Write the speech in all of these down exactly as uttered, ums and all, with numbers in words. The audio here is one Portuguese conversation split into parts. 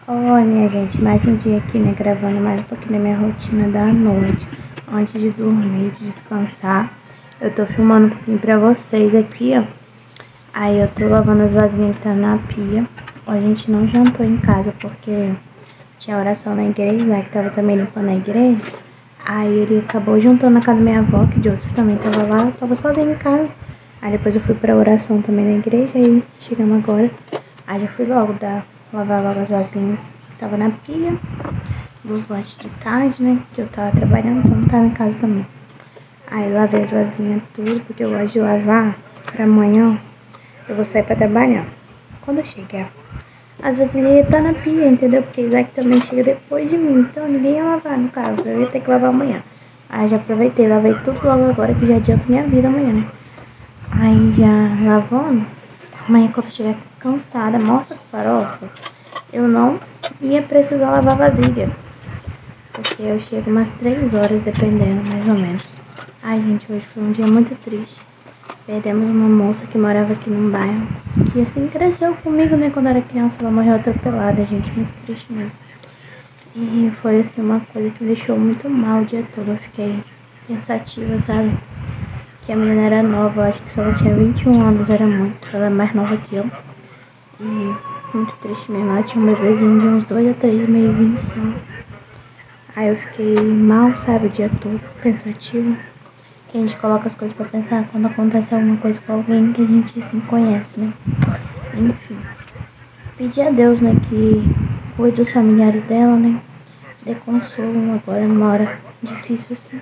Oi, minha gente, mais um dia aqui, né, gravando mais um pouquinho da minha rotina da noite, antes de dormir, de descansar. Eu tô filmando um pouquinho pra vocês aqui, ó. Aí eu tô lavando as vasilhas que tá na pia. A gente não jantou em casa porque tinha oração na igreja, né, que tava também limpando a igreja. Aí ele acabou juntando na casa da minha avó, que Joseph também tava lá, eu tava sozinha em casa. Aí depois eu fui pra oração também na igreja, aí chegamos agora. Aí já fui logo dar, lavar logo as vasilhas que tava na pia, dos lanches de tarde, né, que eu tava trabalhando, então não tava em casa também. Aí lavei as vasilhas tudo, porque eu gosto de lavar pra amanhã eu vou sair pra trabalhar. Quando eu chegar, as vasilhas tá na pia, entendeu? Porque Isaac também chega depois de mim, então ninguém ia lavar, no caso, eu ia ter que lavar amanhã. Aí já aproveitei, lavei tudo logo agora, que já adianta minha vida amanhã, né? Aí já lavando, amanhã quando eu estiver cansada, morta com farofa, eu não ia precisar lavar vasilha. Porque eu chego umas três horas, dependendo, mais ou menos. Ai, gente, hoje foi um dia muito triste. Perdemos uma moça que morava aqui num bairro, que assim, cresceu comigo, né, quando eu era criança. Ela morreu atropelada, gente, muito triste mesmo. E foi, assim, uma coisa que me deixou muito mal o dia todo. Eu fiquei pensativa, sabe? Que a menina era nova, eu acho que só ela tinha vinte e um anos, era muito. Ela é mais nova que eu. E muito triste mesmo. Ela tinha um bebezinho de uns dois a três meses só. Aí eu fiquei mal, sabe, o dia todo, pensativa. Que a gente coloca as coisas pra pensar quando acontece alguma coisa com alguém que a gente assim conhece, né? Enfim. Pedir a Deus, né, que cuide dos familiares dela, né? Dê consolo agora numa hora difícil assim.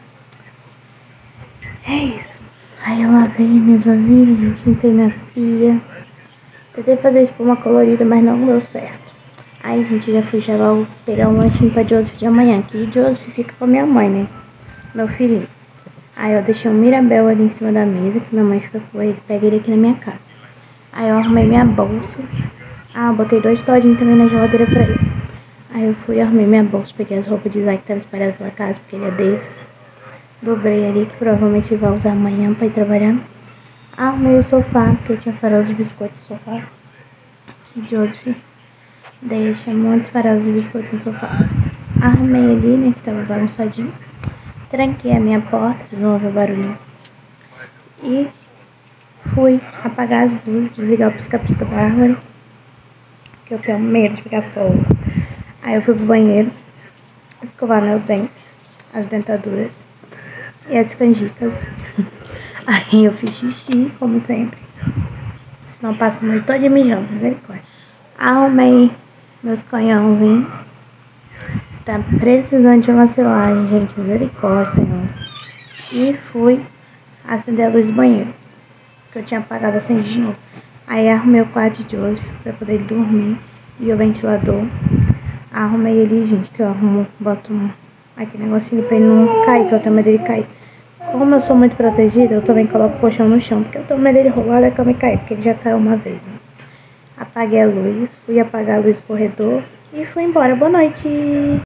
É isso. Aí eu lavei minhas vasilhas, gente, limpei minha pia. Tentei fazer espuma colorida, mas não deu certo. Aí, gente, já fui já logo pegar um lanchinho pra Joseph de amanhã. Que Joseph fica com a minha mãe, né? Meu filhinho. Aí eu deixei um Mirabel ali em cima da mesa, que minha mãe fica com ele. Pega ele aqui na minha casa. Aí eu arrumei minha bolsa. Ah, eu botei dois todinhos também na geladeira pra ele. Aí eu fui, arrumei minha bolsa, peguei as roupas de Isaac que estavam espalhadas pela casa, porque ele é desses. Dobrei ali, que provavelmente ele vai usar amanhã pra ir trabalhar. Arrumei o sofá, porque tinha farol de biscoito no sofá. Que Joseph deixa muitos faróis de biscoito no sofá. Arrumei ali, né, que tava bagunçadinho. Tranquei a minha porta, de novo o barulhinho. E fui apagar as luzes, desligar o pisca-pisca da árvore, que eu tenho medo de pegar fogo. Aí eu fui pro banheiro, escovar meus dentes, as dentaduras e as canjicas. Aí eu fiz xixi, como sempre. Senão passa a noite toda mijando, misericórdia. Arrumei meus canhãozinhos. Tá precisando de uma silagem, gente, misericórdia, Senhor. E fui acender a luz do banheiro, que eu tinha apagado, acendi de novo. Aí arrumei o quarto de Joseph pra poder dormir e o ventilador. Arrumei ele, gente, que eu arrumo, boto um, aquele negocinho pra ele não cair, que eu tenho medo dele cair. Como eu sou muito protegida, eu também coloco o colchão no chão, porque eu tenho medo dele rolar da cama e cair, porque ele já caiu uma vez, né? Apaguei a luz, fui apagar a luz do corredor e fui embora. Boa noite!